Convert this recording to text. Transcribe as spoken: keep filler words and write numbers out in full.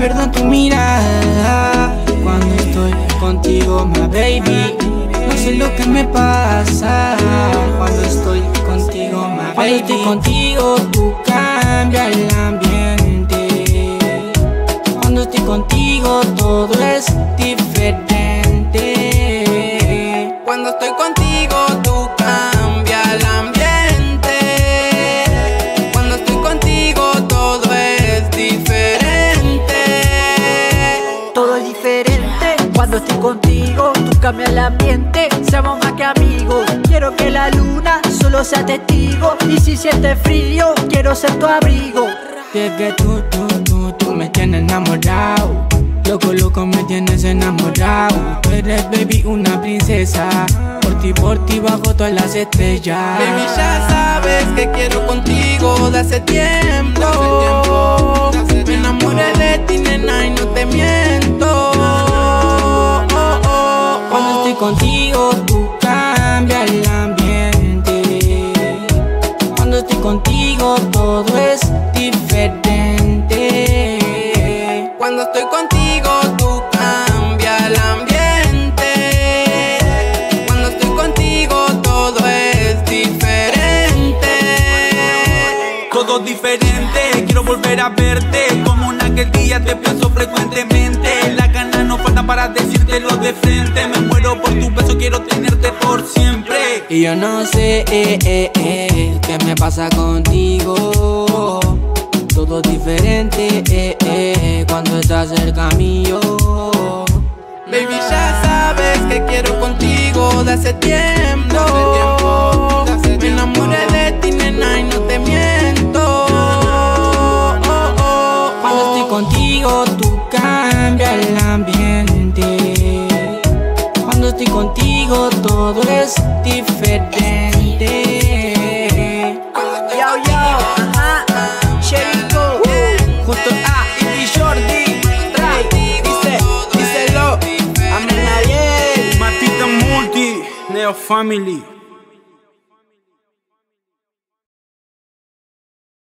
perdón tu mirada cuando estoy contigo, my baby. No sé lo que me pasa cuando estoy contigo, my baby. Cuando estoy contigo tú cambias el ambiente. Cuando estoy contigo todo es diferente. Cuando estoy contigo tú cambias el ambiente. Cuando estoy contigo todo es diferente. Todo es diferente. Cuando estoy contigo tú cambias el ambiente. Seamos más que amigos. Quiero que la luna solo sea testigo. Y si sientes frío quiero ser tu abrigo. Es que tú, tú, tú, tú me tienes enamorado. Loco, loco, me tienes enamorado. Tú eres, baby, una princesa. Por ti, por ti, bajo todas las estrellas. Baby, ya sabes que quiero contigo de hace tiempo. Me enamoré de ti, nena, y no te miento. Cuando estoy contigo, tú cambias el ambiente. Cuando estoy contigo, todo es diferente. Cuando estoy contigo, tú cambias el ambiente. Cuando estoy contigo, todo es diferente. Todo diferente, quiero volver a verte. Como en aquel día te pienso frecuentemente. Las ganas no faltan para decírtelo de frente. Me muero por tu beso, quiero tenerte por siempre. Y yo no sé eh, eh, eh, qué me pasa contigo. Todo diferente eh, eh, cuando estás cerca mío. Baby, ya sabes que quiero contigo de hace tiempo. Me enamoré de ti, nena, y no te miento. Cuando estoy contigo tú cambias el ambiente. Cuando estoy contigo todo es diferente. Yo, yo, ajá, Jericho, Junto a Iggy Jordi, trae, dice, díselo, Amén Ariel. Matita Multi, Neo Family.